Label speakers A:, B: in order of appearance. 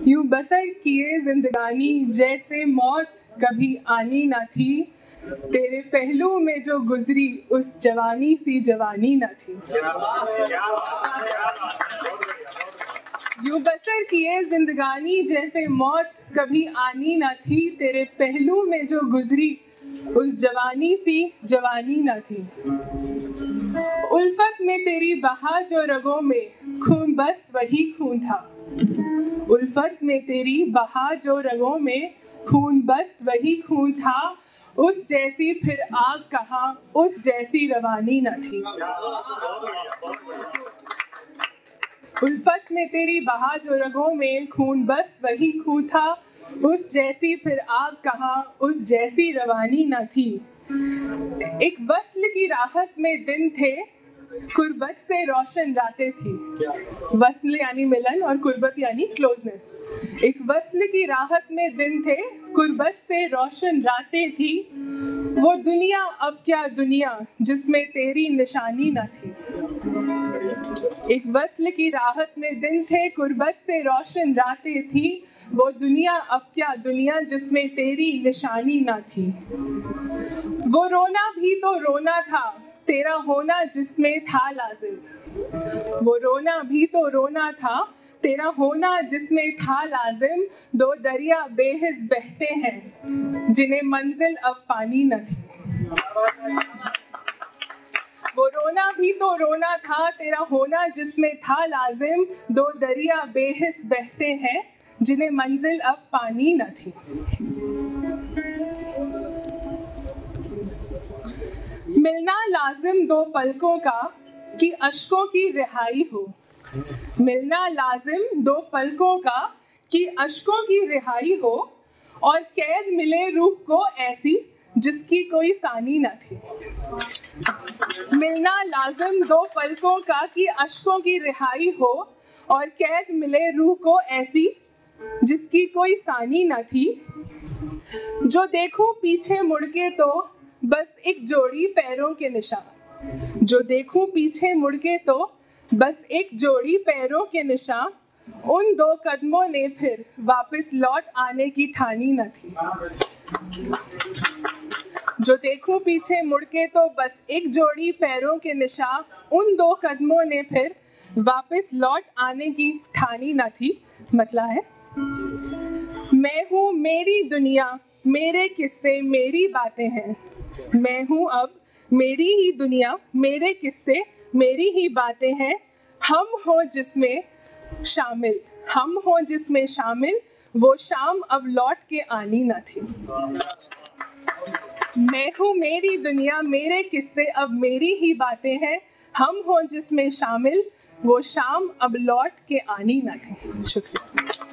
A: यूं बसर किए जिंदगानी जैसे मौत कभी आनी न थी, तेरे पहलू में जो गुजरी उस जवानी सी जवानी न थी। यूं बसर किए जिंदगानी जैसे मौत कभी आनी न थी, तेरे पहलू में जो गुजरी उस जवानी सी जवानी न थी। उल्फत में तेरी बहा जो रगों में खून बस वही खून था। उल्फत में तेरी बहा जो रगों में खून बस वही खून था, उस जैसी फिर आग कहाँ, उस जैसी रवानी न थी। उल्फत में तेरी बहा जो रगों में खून बस वही खून था, उस जैसी फिर आग कहाँ, उस जैसी रवानी न थी। एक वस्ल की राहत में दिन थे, कुर्बत से रोशन रातें थी। वस्ल यानी मिलन और कुर्बत यानी क्लोजनेस। एक वस्ल की राहत में दिन थे, कुर्बत से रोशन रातें थी। वो दुनिया अब क्या दुनिया जिसमें तेरी निशानी न थी। एक वस्ल की राहत में दिन थे, कुर्बत से रोशन रातें थी। वो दुनिया अब क्या दुनिया जिसमें तेरी निशानी न थी। वो रोना भी तो रोना था, तेरा होना जिसमें था लाजिम। वो रोना भी तो रोना था, तेरा होना जिसमें था लाजिम। दो दरिया बेहिस बहते हैं, जिन्हें मंजिल अब पानी न थी। वो रोना भी तो रोना था, तेरा होना जिसमें था लाजिम। दो दरिया बेहिस बहते हैं, जिन्हें मंजिल अब पानी न थी। मिलना लाजिम दो पलकों का कि अश्कों की रिहाई हो। मिलना लाजिम दो पलकों का कि अश्कों की रिहाई हो, और कैद मिले रूह को ऐसी जिसकी कोई सानी न थी। मिलना लाजिम दो पलकों का कि अश्कों की रिहाई हो, और कैद मिले रूह को ऐसी जिसकी कोई सानी न थी। जो देखूं पीछे मुड़ के तो बस एक जोड़ी पैरों के निशान। जो देखूं पीछे मुड़ के तो बस एक जोड़ी पैरों के निशान। उन दो कदमों ने फिर वापस लौट आने की ठानी न थी। जो देखूं पीछे मुड़ के तो बस एक जोड़ी पैरों के निशान। उन दो कदमों ने फिर वापस लौट आने की ठानी न थी। मतलब है, मैं हूँ मेरी दुनिया, मेरे किस्से मेरी बातें हैं। मैं हूँ अब मेरी ही दुनिया, मेरे किस्से मेरी ही बातें हैं। हम हो जिसमें शामिल, हम हो जिसमें शामिल, वो शाम अब लौट के आनी न थी। मैं हूँ मेरी दुनिया, मेरे किस्से अब मेरी ही बातें हैं। हम हो जिसमें शामिल, वो शाम अब लौट के आनी न थी। शुक्रिया।